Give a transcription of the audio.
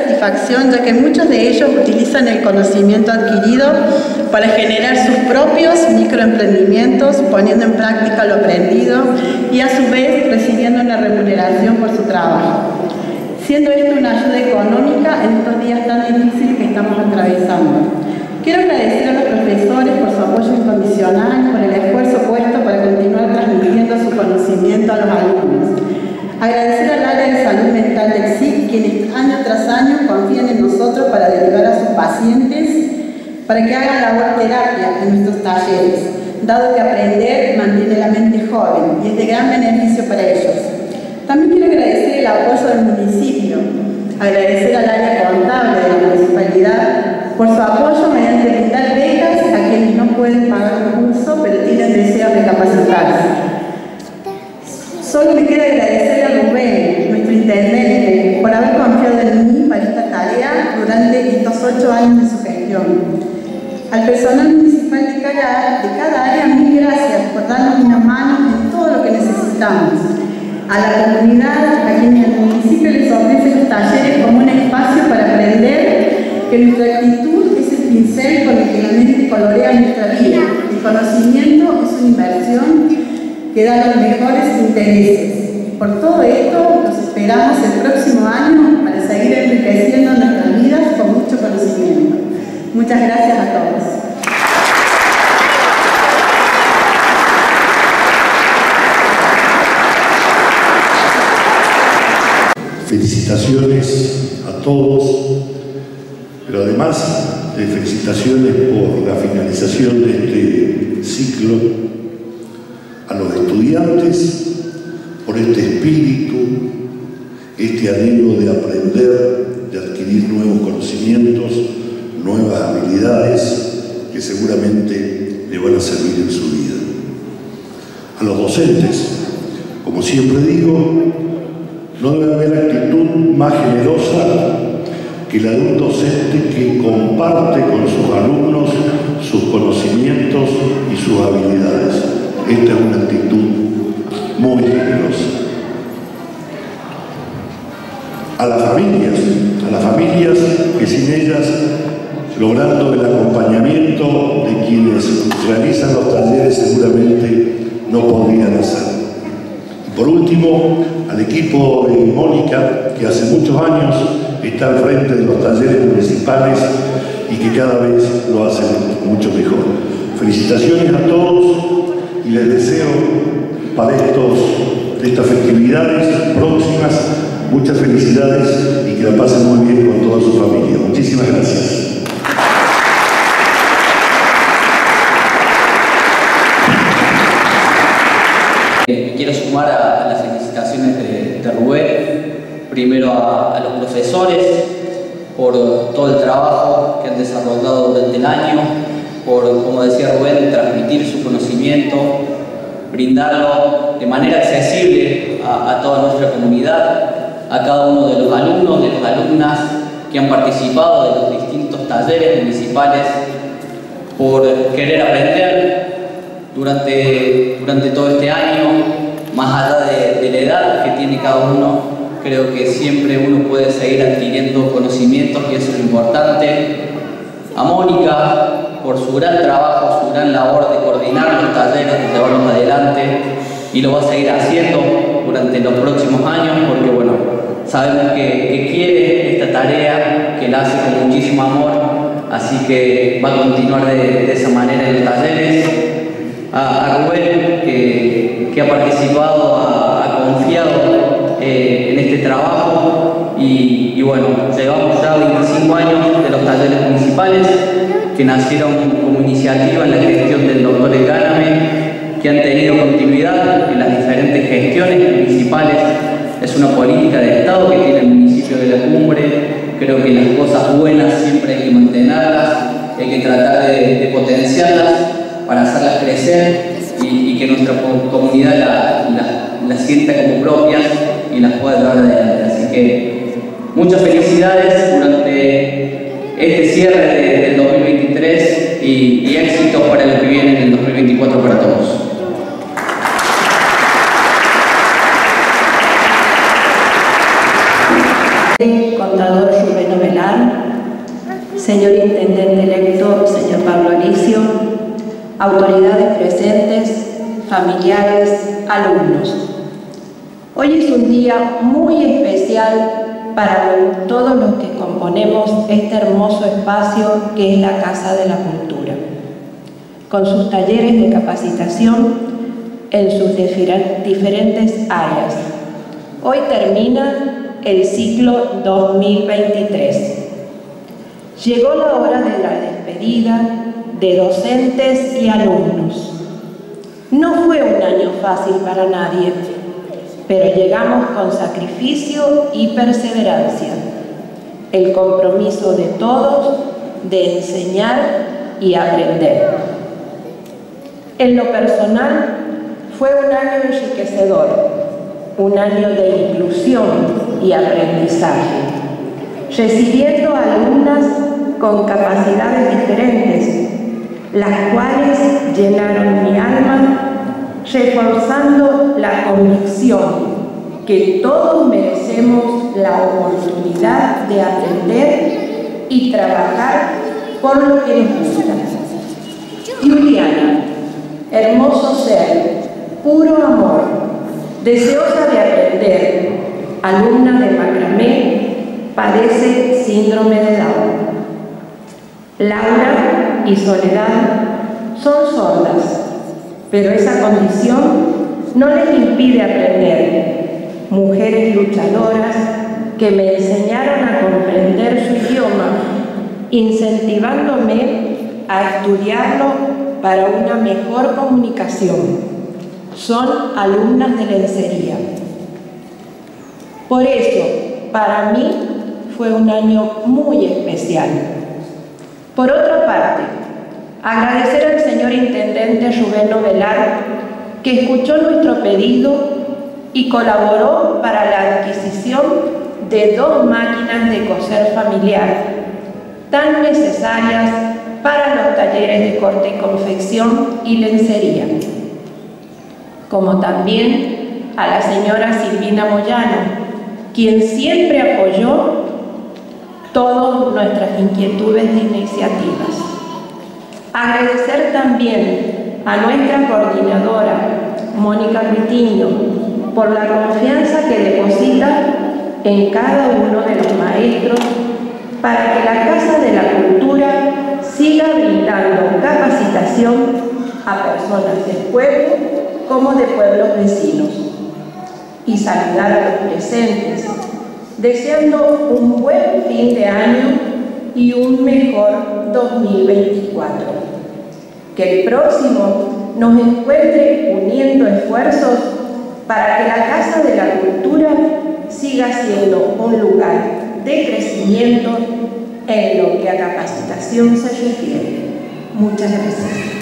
satisfacción, ya que muchos de ellos utilizan el conocimiento adquirido para generar sus propios microemprendimientos, poniendo en práctica lo aprendido y a su vez recibiendo una remuneración por su trabajo, siendo esto una ayuda económica en estos días tan difíciles que estamos atravesando. Quiero agradecer a los profesores por su apoyo incondicional, por el esfuerzo puesto para continuar transmitiendo su conocimiento a los alumnos. Agradecer al área de salud mental del SIC, quienes año tras año confían en nosotros para derivar a sus pacientes para que hagan labor terapia en nuestros talleres, dado que aprender mantiene la mente joven y es de gran beneficio para ellos. También quiero agradecer el apoyo del municipio, agradecer al área contable de la municipalidad por su apoyo mediante brindar becas a quienes no pueden pagar un curso pero tienen deseo de capacitarse. Solo me queda agradecer a Rubén, nuestro intendente, por haber confiado en mí para esta tarea durante estos 8 años de su gestión. Al personal municipal de cada área, mil gracias por darnos una mano en todo lo que necesitamos. A la comunidad, a quienes el municipio les ofrece los talleres como un espacio para aprender que nuestra actitud es el pincel con el que la mente colorea nuestra vida. El conocimiento es una inversión que da los mejores intereses. Por todo esto, los esperamos el próximo año para seguir enriqueciendo nuestras vidas con mucho conocimiento. Muchas gracias a todos. Felicitaciones a todos, pero además de felicitaciones por la finalización de este ciclo, a los estudiantes por este espíritu, este anhelo de aprender, de adquirir nuevos conocimientos, nuevas habilidades que seguramente le van a servir en su vida. A los docentes, como siempre digo, no debe haber actitud más generosa que la de un docente que comparte con sus alumnos sus conocimientos y sus habilidades. Esta es una actitud muy generosa. A las familias que sin ellas, logrando el acompañamiento de quienes realizan los talleres, seguramente no podrían hacer. Y por último, al equipo de Mónica, que hace muchos años está al frente de los talleres municipales y que cada vez lo hacen mucho mejor. Felicitaciones a todos y les deseo para estas festividades próximas muchas felicidades y que la pasen muy bien con toda su familia. Muchísimas gracias. Me quiero sumar a las felicitaciones de Rubén, primero a los profesores por todo el trabajo que han desarrollado durante el año, por, como decía Rubén, transmitir su conocimiento, brindarlo de manera accesible a toda nuestra comunidad, a cada uno de los alumnos, de las alumnas que han participado de los distintos talleres municipales, por querer aprender durante todo este año, más allá de la edad que tiene cada uno. Creo que siempre uno puede seguir adquiriendo conocimientos y eso es lo importante. A Mónica, por su gran trabajo, su gran labor de coordinar los talleres, de llevarlos adelante, y lo va a seguir haciendo durante los próximos años, porque bueno, sabemos que quiere esta tarea, que la hace con muchísimo amor, así que va a continuar de esa manera en los talleres. A Rubén, que ha participado, ha confiado en este trabajo y bueno, llevamos ya 25 años de los talleres municipales que nacieron como iniciativa en la gestión del doctor Elgáname, que han tenido continuidad en las diferentes gestiones municipales. Es una política de Estado que tiene el municipio de La Cumbre. Creo que las cosas buenas siempre hay que mantenerlas, hay que tratar de potenciarlas para hacerlas crecer y que nuestra comunidad las sienta como propias y las pueda llevar adelante. Así que muchas felicidades durante este cierre del 2023 y éxitos para lo que viene en el 2024 para todos. Contador Rubén Rubén Ovelar, señor Intendente electo, señor Pablo Alicio, autoridades presentes, familiares, alumnos. Hoy es un día muy especial para todos los que componemos este hermoso espacio que es la Casa de la Cultura, con sus talleres de capacitación en sus diferentes áreas. Hoy termina el ciclo 2023. Llegó la hora de la despedida de docentes y alumnos. No fue un año fácil para nadie, pero llegamos con sacrificio y perseverancia. El compromiso de todos de enseñar y aprender. En lo personal, fue un año enriquecedor, un año de inclusión y aprendizaje, recibiendo alumnas con capacidades diferentes, las cuales llenaron mi alma, reforzando la convicción que todos merecemos la oportunidad de aprender y trabajar por lo que nos gusta. Juliana, hermoso ser, puro amor, deseosa de aprender, alumna de macramé, padece síndrome de Down. Laura y Soledad son sordas, pero esa condición no les impide aprender. Mujeres luchadoras que me enseñaron a comprender su idioma, incentivándome a estudiarlo para una mejor comunicación. Son alumnas de lencería. Por eso, para mí, fue un año muy especial. Por otra parte, agradecer al señor Intendente Rubén Ovelar, que escuchó nuestro pedido y colaboró para la adquisición de 2 máquinas de coser familiar, tan necesarias para los talleres de corte y confección y lencería. Como también a la señora Silvina Moyano, quien siempre apoyó todas nuestras inquietudes e iniciativas. Agradecer también a nuestra coordinadora, Mónica Ritiño, por la confianza que deposita en cada uno de los maestros para que la Casa de la Cultura siga brindando capacitación a personas del pueblo como de pueblos vecinos. Y saludar a los presentes, deseando un buen fin de año y un mejor 2024. Que el próximo nos encuentre uniendo esfuerzos para que la Casa de la Cultura siga siendo un lugar de crecimiento en lo que a capacitación se refiere. Muchas gracias.